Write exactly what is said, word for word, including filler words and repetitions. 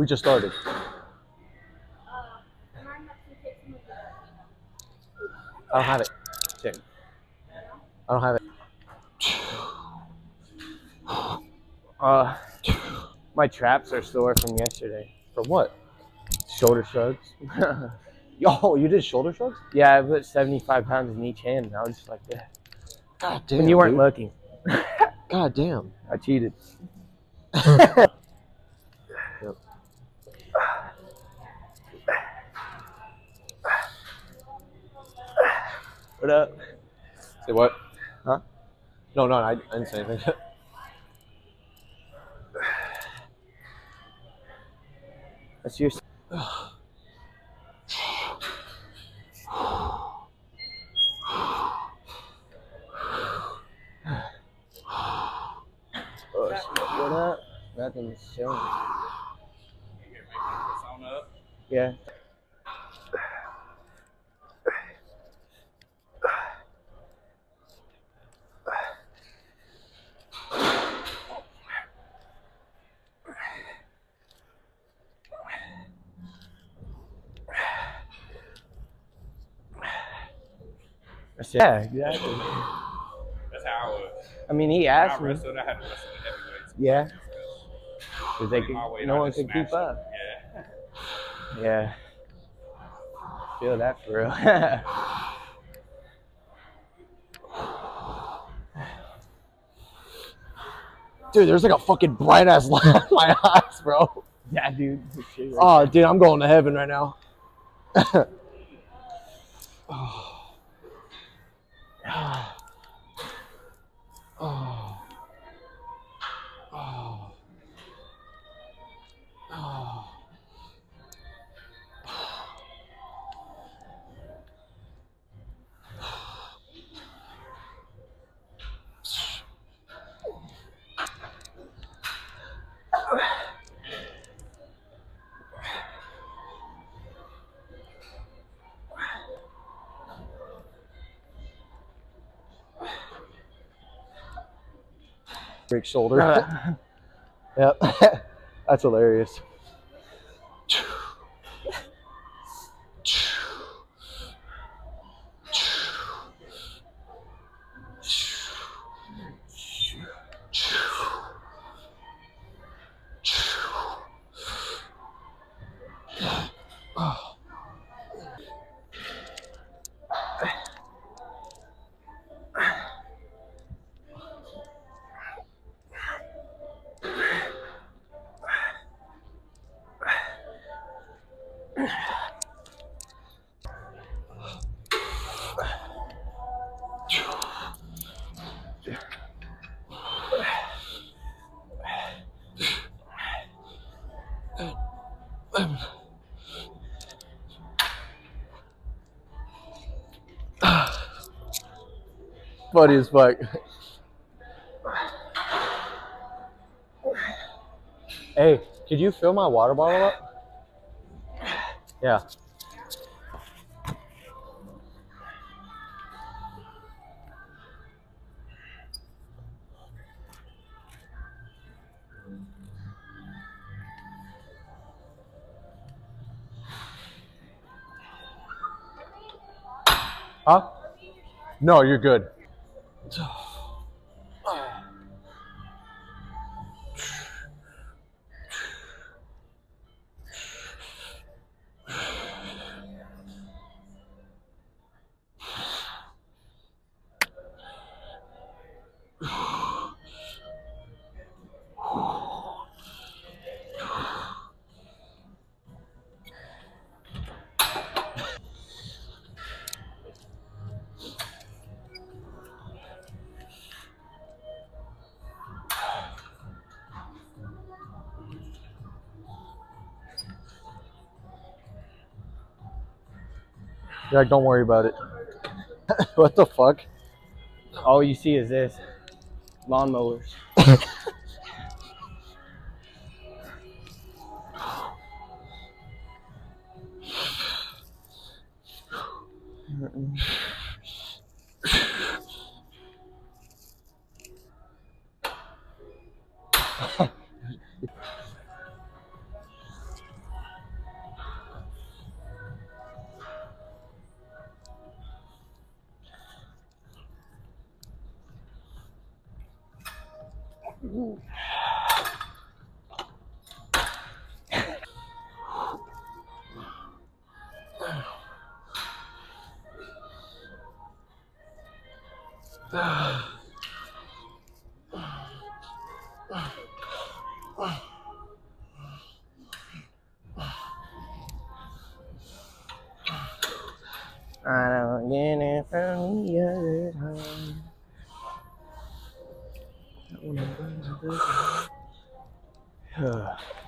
We just started. I don't have it. Check. I don't have it. Uh, my traps are sore from yesterday. From what? Shoulder shrugs. Yo, you did shoulder shrugs? Yeah, I put seventy-five pounds in each hand, and I was just like that. God damn. When you weren't dude. looking. God damn. I cheated. Yep. What up? Say what? Huh? No, no, I, I didn't say anything. That's your. Oh, shit. What up? Nothing's showing. Yeah. Yeah, exactly. That's how I was. I mean, he When I asked me. wrestled, I had to wrestle the heavyweights. Yeah. Because they Like could, my weight, no I one just could keep smashed up. it. Yeah. Yeah. Feel that for real. Dude, there's like a fucking bright ass light in my eyes, bro. Yeah, dude. Oh, dude, I'm going to heaven right now. Oh. Oh. Oh. Oh. Break shoulder. Uh, Yep. That's hilarious. Funny as fuck. Hey, could you fill my water bottle up? Yeah. Huh? No, you're good. You're like, don't worry about it. What the fuck? all you see is this. Lawnmowers. I don't get it from the other time. That one I'm going to do.